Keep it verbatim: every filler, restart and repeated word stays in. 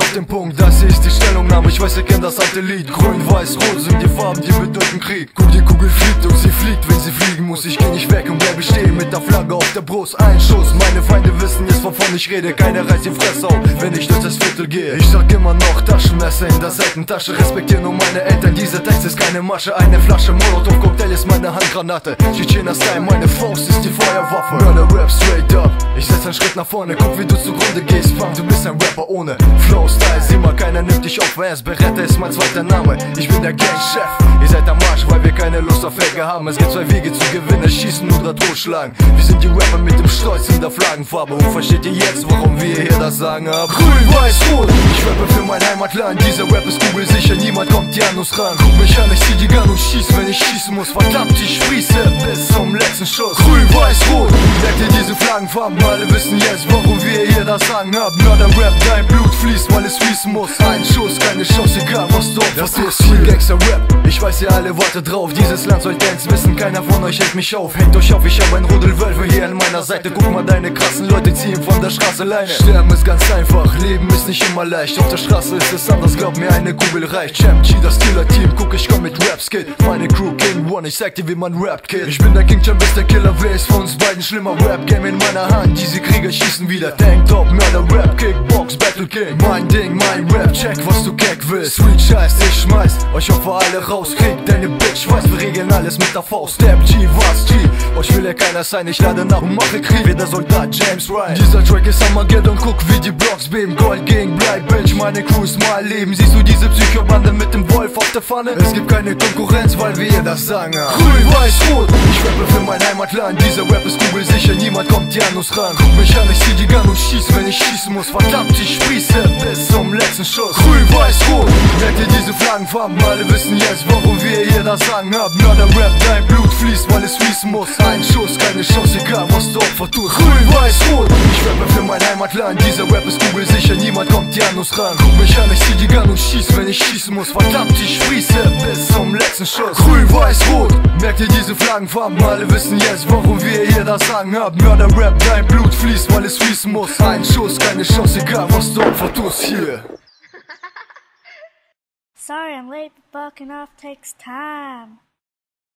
auf den Punkt, das ist die Stellungnahme. Ich weiß, ihr kennt das alte Lied. Grün, weiß, rot sind die Farben, die bedeuten Krieg. Guck, die Kugel fliegt und sie fliegt, wenn sie fliegen muss. Ich geh nicht weg und bleibe stehen mit der Flagge auf der Brust. Ein Schuss, meine Feinde wissen jetzt, wovon ich rede. Keiner reißt die Fresse auf, wenn ich durch das Viertel gehe. Ich sag immer noch Taschenmesser in der Seitentasche. Respektiere nur meine Eltern, dieser Text ist keine Masche. Eine Flasche Molotov-Cocktail ist meine Handgranate. Tschetschener Style, meine Faust ist die Feuerwaffe. Murder Rap straight up, ich setz einen Schritt nach vorne. Guck, wie du zugrunde gehst, Fam, du bist ein Rapper ohne Flow-Style. Sieh mal, keiner nimmt dich auf ernst. Beretta ist mein zweiter Name, ich bin der Gang-Chef. Ihr seid am Arsch, weil wir keine Lust auf Ecke haben. Es gibt zwei Wege zu gewinnen, schießen oder totschlagen. Wir sind die Rapper mit dem Stolz in der Flaggenfarbe. Und versteht ihr jetzt, warum wir hier das sagen haben? Grün, weiß, rot, ich rappe für mein Heimatland. Dieser Rap ist kugelsicher, niemand kommt hier an uns ran. Guck mich an, ich zieh die Gun und schieß, wenn ich schießen muss. Verdammt, ich sprieße bis zum letzten Schuss. Grün, weiß, rot, merkt ihr diese Flaggenfarben? Alle wissen jetzt, warum wir hier das sagen haben. Murder Rap, dein Blut fließt, weil es fließen muss. Ein Schuss, keine Chance, egal was du das ist hier Gangster Rap, ich weiß ihr alle wartet drauf. Dieses Land soll Dance wissen, keiner von euch hält mich auf. Hängt euch auf, ich hab ein Rudel Wölfe hier an meiner Seite. Guck mal, deine krassen Leute ziehen von der Straße Leine. Sterben ist ganz einfach, Leben ist nicht immer leicht. Auf der Straße ist es anders, glaub mir, eine Kugel reicht. Champ G, das Killer-Team, guck, ich komm mit Rap-Skill. Meine Crew, King One, ich sag dir, wie man rappt, Kid. Ich bin der King Champ, ist der Killer, wer ist von uns beiden schlimmer? Rap-Game in meiner Hand, diese Krieger schießen wieder. Tanktop, Murder Rap, Kickbox, Battle King. Mein Ding, mein Rap, check, was du keck willst. Sweet Scheiß, ich schmeiß euch auf alle raus. Krieg deine Bitch, weiß, wir regeln alles mit der Faust. Step G, was G? Euch will ja keiner sein, ich lade nach und mache Krieg. Wie der Soldat James Ryan. Dieser Track ist Armageddon, guck wie die Blocks beben. Gold gegen Black Bitch, meine Crew ist mein Leben. Siehst du diese Psychobande mit dem Wolf auf der Pfanne? Es gibt keine Konkurrenz, weil wir hier das sagen haben. Grün, weiß, rot, ich rappe für mein Heimatland. Dieser Rap ist kugelsicher, niemand kommt hier an uns ran. Guck mich an, ich zieh die Gun und schieß, wenn ich schießen muss. Verdammt, ich sprieße bis zum letzten Schuss. Grün, weiß, rot, merkt ihr diese Flaggenfarben? Alle wissen jetzt, warum wir hier das sagen haben. Murder Rap, dein Blut fließt, weil es fließen muss. Ein Schuss, keine Chance, egal was du Opfer tust. Grün, weiß, rot, ich rappe für mein Heimatland. Dieser Rap ist kugelsicher, niemand kommt hier an uns ran. Guck mich an, ich zieh die Gun und schieß, wenn ich schießen muss. Verdammt, ich sprieße bis zum letzten Schuss. Grün, weiß, rot, merkt ihr diese Flaggenfarben? Alle wissen jetzt, warum wir hier das sagen haben. Murder Rap, dein Blut fließt, weil es fließen muss. Ein Schuss, keine Chance, egal was du Opfer tust hier. Sorry I'm late, but bucking off takes time.